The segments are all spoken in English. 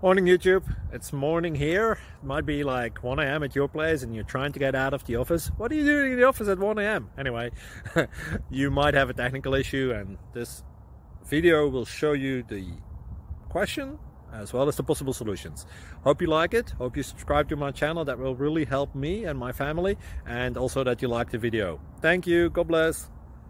Morning YouTube, it's morning here. It might be like 1 a.m. at your place and you're trying to get out of the office. What are you doing in the office at 1 a.m? Anyway, you might have a technical issue and this video will show you the question as well as the possible solutions. Hope you like it, hope you subscribe to my channel. That will really help me and my family, and also that you like the video. Thank you, God bless.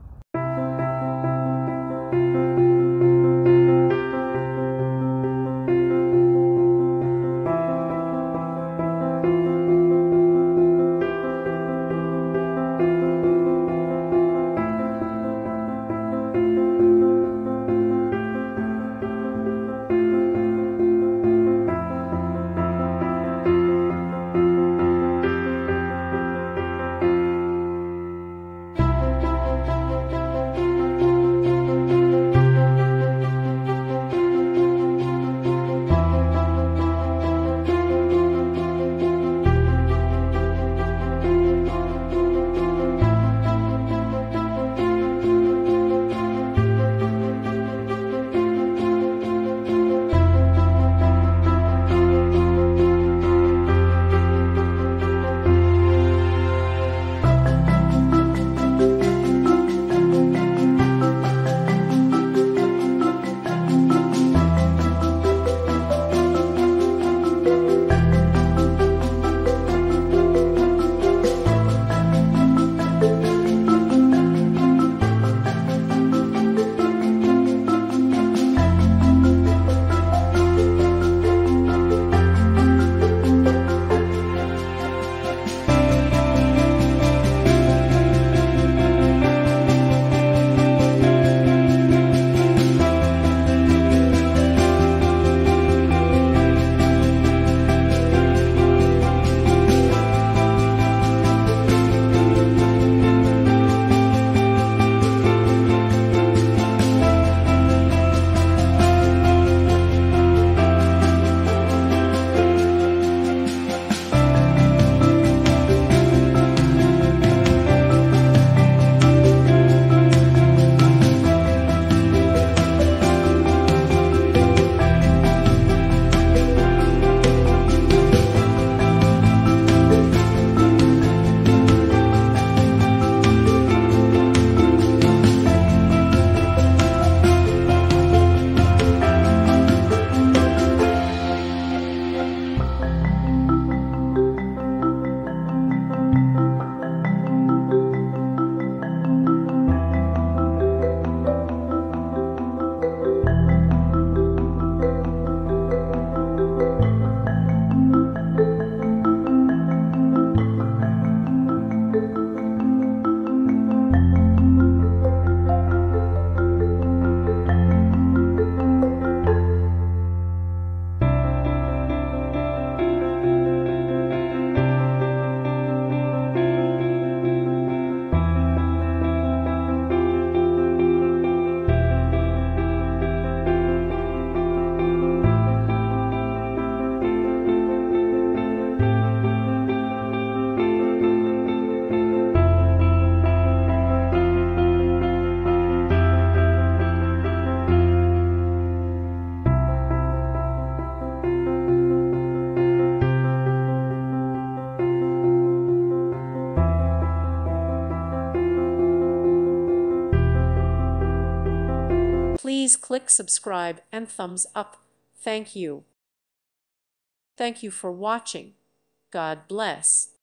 Please click subscribe and thumbs up. Thank you. Thank you for watching. God bless.